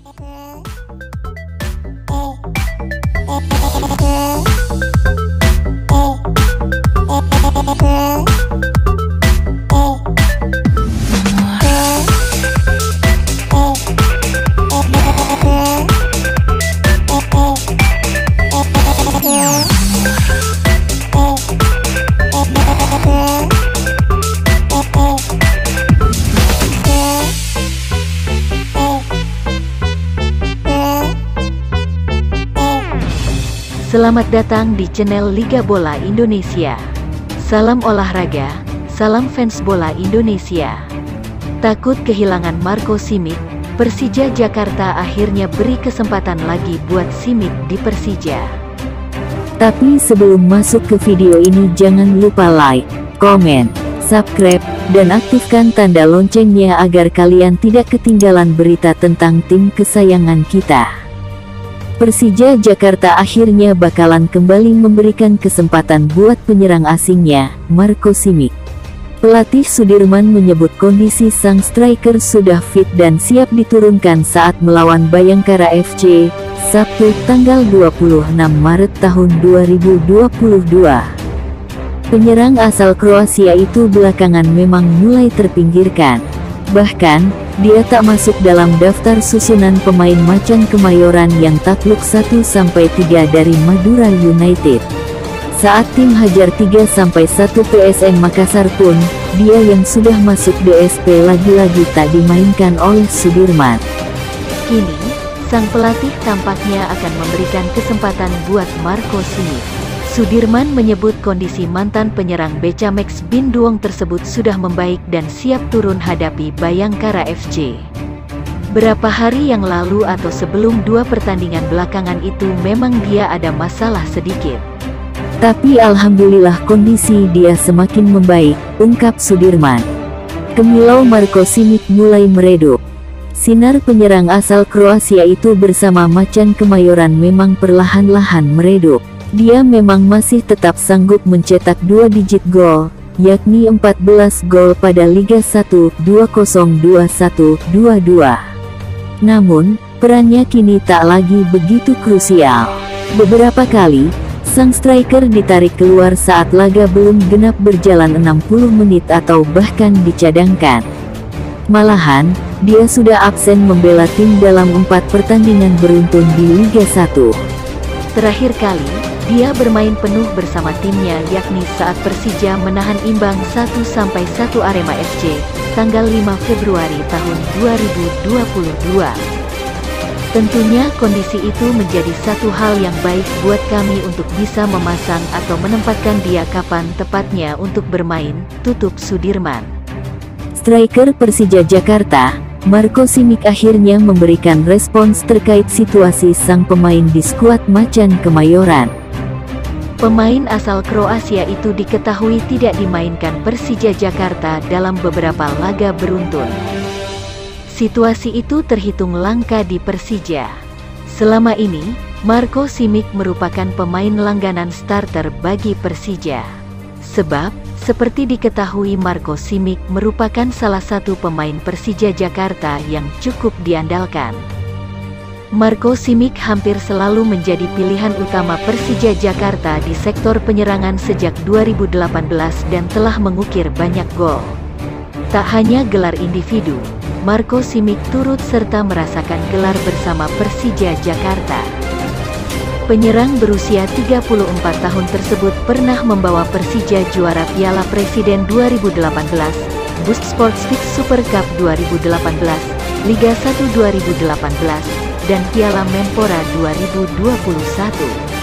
Selamat datang di channel Liga Bola Indonesia. Salam olahraga, salam fans bola Indonesia. Takut kehilangan Marco Simic, Persija Jakarta akhirnya beri kesempatan lagi buat Simic di Persija. Tapi sebelum masuk ke video ini jangan lupa like, komen, subscribe, dan aktifkan tanda loncengnya agar kalian tidak ketinggalan berita tentang tim kesayangan kita. Persija Jakarta akhirnya bakalan kembali memberikan kesempatan buat penyerang asingnya, Marco Simic. Pelatih Sudirman menyebut kondisi sang striker sudah fit dan siap diturunkan saat melawan Bayangkara FC, Sabtu tanggal 26 Maret tahun 2022. Penyerang asal Kroasia itu belakangan memang mulai terpinggirkan. Bahkan, dia tak masuk dalam daftar susunan pemain Macan Kemayoran yang takluk 1-3 dari Madura United. Saat tim hajar 3-1 PSM Makassar pun, dia yang sudah masuk DSP lagi-lagi tak dimainkan oleh Sudirman. Kini, sang pelatih tampaknya akan memberikan kesempatan buat Marco Simic. Sudirman menyebut kondisi mantan penyerang Becamex Binduong tersebut sudah membaik dan siap turun hadapi Bayangkara FC. Berapa hari yang lalu atau sebelum 2 pertandingan belakangan itu memang dia ada masalah sedikit. Tapi alhamdulillah kondisi dia semakin membaik, ungkap Sudirman. Kemilau Marco Simic mulai meredup. Sinar penyerang asal Kroasia itu bersama Macan Kemayoran memang perlahan-lahan meredup. Dia memang masih tetap sanggup mencetak 2 digit gol, yakni 14 gol pada Liga 1 2021-22. Namun, perannya kini tak lagi begitu krusial. Beberapa kali, sang striker ditarik keluar saat laga belum genap berjalan 60 menit atau bahkan dicadangkan. Malahan, dia sudah absen membela tim dalam 4 pertandingan beruntun di Liga 1. Terakhir kali, dia bermain penuh bersama timnya yakni saat Persija menahan imbang 1-1 Arema FC, tanggal 5 Februari tahun 2022. Tentunya kondisi itu menjadi satu hal yang baik buat kami untuk bisa memasang atau menempatkan dia kapan tepatnya untuk bermain, tutup Sudirman. Striker Persija Jakarta, Marco Simic akhirnya memberikan respons terkait situasi sang pemain di skuad Macan Kemayoran. Pemain asal Kroasia itu diketahui tidak dimainkan Persija Jakarta dalam beberapa laga beruntun. Situasi itu terhitung langka di Persija. Selama ini, Marco Simic merupakan pemain langganan starter bagi Persija. Sebab, seperti diketahui Marco Simic merupakan salah satu pemain Persija Jakarta yang cukup diandalkan. Marco Simic hampir selalu menjadi pilihan utama Persija Jakarta di sektor penyerangan sejak 2018 dan telah mengukir banyak gol. Tak hanya gelar individu, Marco Simic turut serta merasakan gelar bersama Persija Jakarta. Penyerang berusia 34 tahun tersebut pernah membawa Persija juara Piala Presiden 2018, Boost Sportspeak Super Cup 2018, Liga 1 2018, dan Piala Menpora 2021.